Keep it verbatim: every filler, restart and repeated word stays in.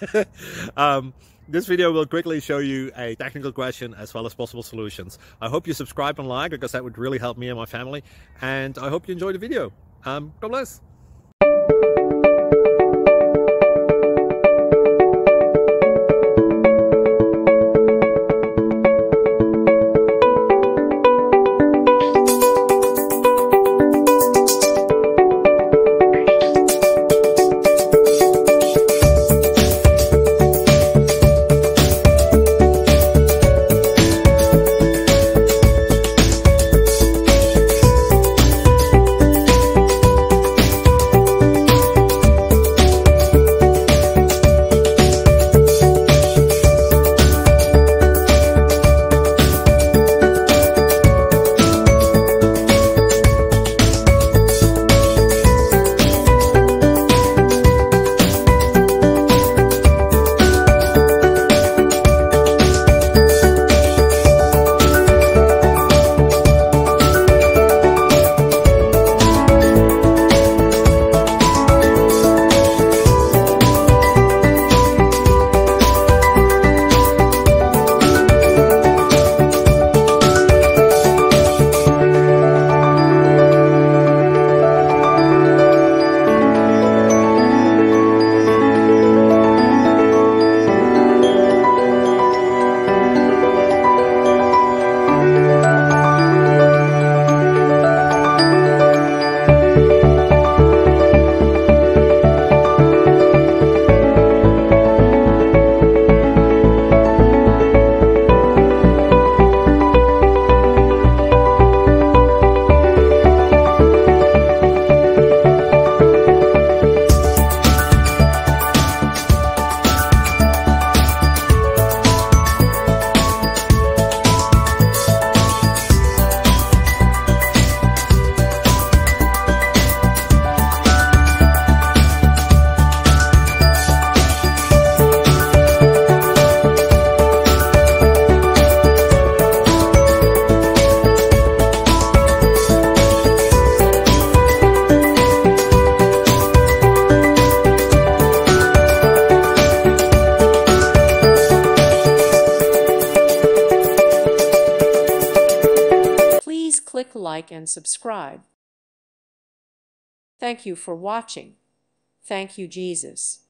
um, this video will quickly show you a technical question as well as possible solutions. I hope you subscribe and like, because that would really help me and my family. And I hope you enjoy the video. Um, God bless. Click like and subscribe. Thank you for watching. Thank you, Jesus.